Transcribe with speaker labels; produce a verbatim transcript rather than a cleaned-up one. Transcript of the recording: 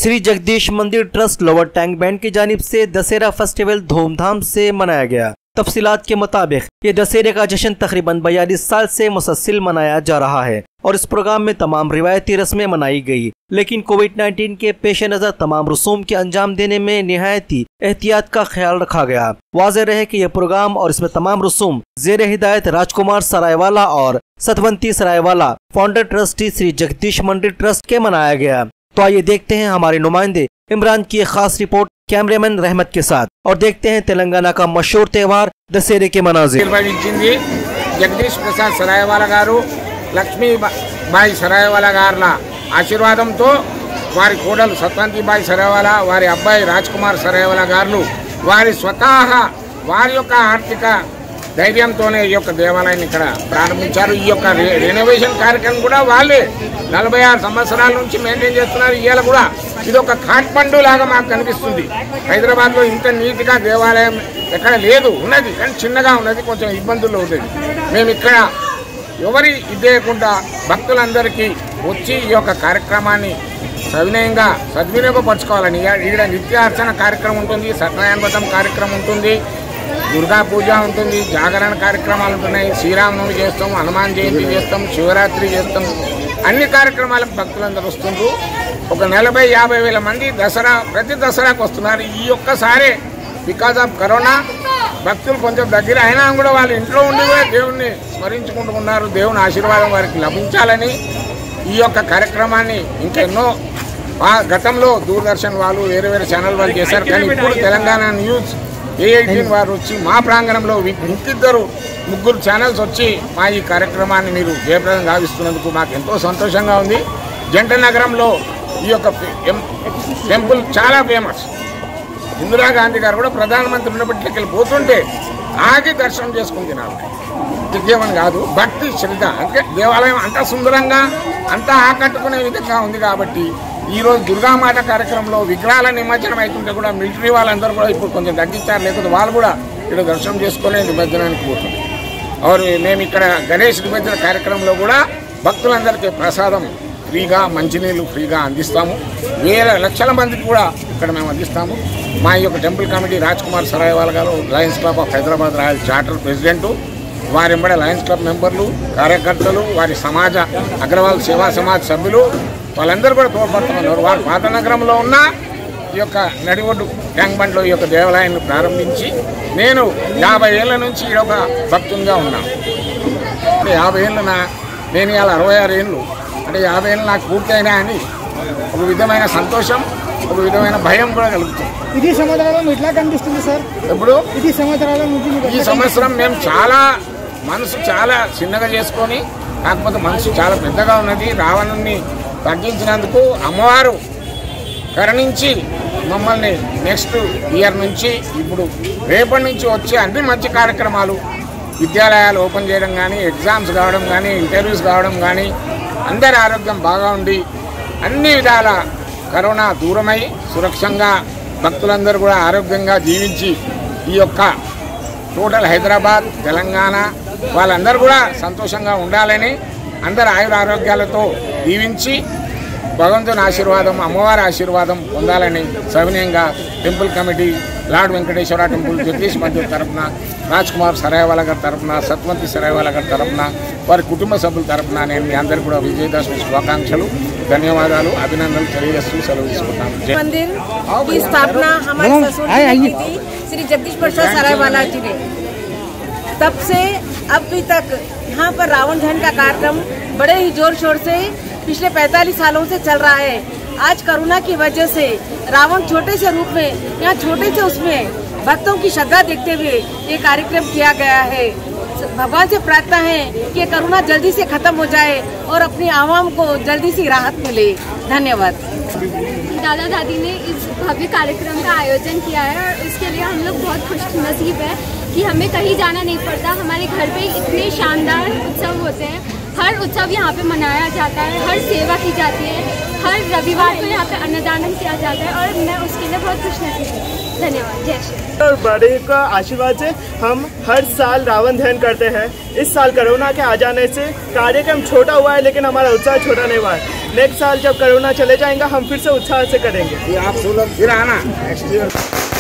Speaker 1: Shri Jagdish Mandir trust lower tank band की जानिब से दशहरा फेस्टिवल धूमधाम से मनाया गया। तफसीलात के मुताबिक ये दशहरे का जश्न तकरीबन बयालीस साल से मुसलसल मनाया जा रहा है और इस प्रोग्राम में तमाम रिवायती रस्में मनाई गई, लेकिन कोविड नाइन्टीन के पेश नज़र तमाम रसूम के अंजाम देने में निहायती एहतियात का ख्याल रखा गया। वाज़ेह रहे कि यह प्रोग्राम और इसमें तमाम रसूम ज़ेर हिदायत राजकुमार सरायवाला और Satwanti Saraiwala founder trustee Shri Jagdish Mandir trust के मनाया गया। तो आइए देखते हैं हमारे नुमाइंदे इमरान की एक खास रिपोर्ट कैमरामैन रहमत के साथ और देखते हैं तेलंगाना का मशहूर त्योहार दशहरे के मनाज़िर।
Speaker 2: जगदीश प्रसाद सरायवाला गारू लक्ष्मी बाई सरायवाला गारला ఆశీర్వాదంతో వారి కోడలు సత్వంతి బాయి సరాయవాలా వారి అబ్బాయి రాజ్ కుమార్ సరాయవాలా గారు వారి స్వతహా వారి యొక్క ఆర్థిక ధైర్యంతోనే ఈ యొక్క దేవాలయాన్ని ఇక్కడ ప్రారంభించారు। ఈ యొక్క రెనోవేషన్ కార్యక్రమం కూడా వాళ్ళే నలభై ఆరు సంవత్సరాల నుంచి మెయింటైన్ చేస్తున్నారు। ఇవాళ కూడా ఇది ఒక కాట్మండు లాగా మాకు కనిపిస్తుంది। హైదరాబాద్లో ఇంత నీట్గా దేవాలయం ఎక్కడ లేదు, ఉన్నది కానీ చిన్నగా ఉన్నది, కొంచెం ఇబ్బందుల్లో ఉంటుంది। మేము ఇక్కడ ఎవరి ఇదేయకుండా భక్తులందరికీ వచ్చి ఈ యొక్క కార్యక్రమాన్ని సవినయంగా సద్వినియోగపరచుకోవాలని ఇక్కడ నిత్య అర్చన కార్యక్రమం ఉంటుంది, సత్యనారాయణ వ్రతం కార్యక్రమం ఉంటుంది, దుర్గా పూజ ఉంటుంది, జాగరణ కార్యక్రమాలు ఉంటున్నాయి, శ్రీరామనవమి చేస్తాం, హనుమాన్ జయంతి చేస్తాం, శివరాత్రి చేస్తాం, అన్ని కార్యక్రమాలకు భక్తులందరూ వస్తుండ్రు। ఒక నలభై యాభై వేల మంది దసరా ప్రతి దసరాకు వస్తున్నారు। ఈ ఒక్కసారి బికాజ్ ఆఫ్ కరోనా భక్తులు కొంచెం దగ్గర అయినా కూడా వాళ్ళు ఇంట్లో ఉండి కూడా దేవుణ్ణి స్మరించుకుంటున్నారు। దేవుని ఆశీర్వాదం వారికి లభించాలని ఈ యొక్క కార్యక్రమాన్ని ఇంకెన్నో గతంలో దూరదర్శన్ వాళ్ళు వేరే వేరే ఛానల్ వాళ్ళు చేశారు, కానీ ఇప్పుడు తెలంగాణ న్యూస్ ఏ ఎయిటీన్ వారు వచ్చి మా ప్రాంగణంలో ఇంకిద్దరు ముగ్గురు ఛానల్స్ వచ్చి మా ఈ కార్యక్రమాన్ని మీరు జయప్రదం గావిస్తున్నందుకు మాకు ఎంతో సంతోషంగా ఉంది। జంట నగరంలో ఈ యొక్క టెంపుల్ చాలా ఫేమస్। ఇందిరాగాంధీ గారు కూడా ప్రధానమంత్రి ఉన్నప్పటికీ వెళ్ళి పోతుంటే ఆగి దర్శనం చేసుకుని తినాలి, దివ్యమని కాదు, భక్తి శ్రద్ధ। అంటే దేవాలయం అంత సుందరంగా అంతా ఆకట్టుకునే విధంగా ఉంది కాబట్టి ఈరోజు దుర్గామాత కార్యక్రమంలో విగ్రహాల నిమజ్జనం అవుతుంటే కూడా మిలిటరీ వాళ్ళందరూ కూడా ఇప్పుడు కొంచెం తగ్గించారు, లేకపోతే వాళ్ళు కూడా ఇక్కడ దర్శనం చేసుకునే నిమజ్జనానికి పోతుంది। और మేము ఇక్కడ గణేష్ నిమజ్జన కార్యక్రమంలో కూడా భక్తులందరికీ ప్రసాదం ఫ్రీగా మంచినీళ్ళు ఫ్రీగా అందిస్తాము। వేల లక్షల మందికి కూడా ఇక్కడ మేము అందిస్తాము। మా యొక్క temple committee Raj Kumar Saraiwala garu lions club of Hyderabad royal charter president, వారి ఎంబడే లయన్స్ క్లబ్ మెంబర్లు, కార్యకర్తలు, వారి సమాజ అగ్రవాల్ సేవా సమాజ్ సభ్యులు వాళ్ళందరూ కూడా తోడ్పడుతున్నారు। వారు పాత నగరంలో ఉన్న ఈ యొక్క నడిఒడ్డు ట్యాంక్ బండ్లో ఈ యొక్క దేవాలయాన్ని ప్రారంభించి నేను యాభై ఏళ్ళ నుంచి ఈ యొక్క భక్తునిగా ఉన్నాను। అంటే యాభై ఏళ్ళు నా నేను ఇవాళ అరవై ఆరు ఏళ్ళు, అంటే యాభై ఏళ్ళు నాకు పూర్తయినా అని ఒక విధమైన సంతోషం, ఒక విధమైన భయం కూడా కలుగుతుంది।
Speaker 3: ఇది సంవత్సరాలు ఎట్లా కనిపిస్తుంది సార్?
Speaker 2: ఎప్పుడు
Speaker 3: ఇది సంవత్సరాల నుంచి
Speaker 2: ఈ సంవత్సరం మేము చాలా మనసు చాలా చిన్నగా చేసుకొని, కాకపోతే మనసు చాలా పెద్దగా ఉన్నది। రావణుని తగ్గించినందుకు అమ్మవారు కరుణించి మమ్మల్ని నెక్స్ట్ ఇయర్ నుంచి ఇప్పుడు రేపటి నుంచి వచ్చే అన్ని మంచి కార్యక్రమాలు, విద్యాలయాలు ఓపెన్ చేయడం కానీ, ఎగ్జామ్స్ కావడం కానీ, ఇంటర్వ్యూస్ కావడం కానీ, అందరి ఆరోగ్యం బాగా ఉండి అన్ని విధాల కరోనా దూరమై సురక్షంగా భక్తులందరూ కూడా ఆరోగ్యంగా జీవించి ఈ యొక్క టోటల్ హైదరాబాద్ తెలంగాణ వాళ్ళందరూ కూడా సంతోషంగా ఉండాలని, అందరు ఆయుర ఆరోగ్యాలతో దీవించి భగవంతుని ఆశీర్వాదం అమ్మవారి ఆశీర్వాదం పొందాలని సవినయంగా temple committee lord Venkateswara temple Jagdish Mandir తరఫున, రాజ్ కుమార్ సరాయవాలా గారి తరఫున, సత్వంతి సరాయవాలా గారి తరఫున, వారి కుటుంబ సభ్యుల తరఫున నేను మీ అందరికీ కూడా విజయదశమి శుభాకాంక్షలు, ధన్యవాదాలు, అభినందనలు తెలియజేస్తూ సెలవు తీసుకుంటాను।
Speaker 4: मंदिर की स्थापना हमारे ससुर जी ने की थी, श्री जगदीश प्रसाद सरायवाला जी ने। तब से अभी तक यहाँ पर रावण दहन का कार्यक्रम बड़े ही जोर शोर से पिछले पैंतालीस सालों से चल रहा है। आज कोरोना की वजह से रावण छोटे से रूप में यहाँ छोटे से उसमें भक्तों की श्रद्धा देखते हुए ये कार्यक्रम किया गया है। भगवान से प्रार्थना है कि कोरोना जल्दी से खत्म हो जाए और अपनी आवाम को जल्दी से राहत मिले। धन्यवाद।
Speaker 5: दादा दादी ने इस भव्य कार्यक्रम का आयोजन किया है और इसके लिए हम लोग बहुत खुश नसीब है कि हमें कहीं जाना नहीं पड़ता। हमारे घर पे इतने शानदार उत्सव होते हैं, हर उत्सव यहाँ पे मनाया जाता है, हर सेवा की जाती है, हर रविवार को यहाँ पे अन्नदान किया जाता है और मैं उसके लिए बहुत खुश नसीब हूँ। धन्यवाद। जय श्री
Speaker 3: और बड़े का आशीर्वाद से हम हर साल रावण दहन करते हैं। इस साल कोरोना के आ जाने से कार्यक्रम छोटा हुआ है, लेकिन हमारा उत्साह छोटा नहीं हुआ है। नेक्स्ट साल जब कोरोना चले जाएगा हम फिर से उत्साह से करेंगे।
Speaker 2: आप लोग फिर आना नेक्स्ट ईयर।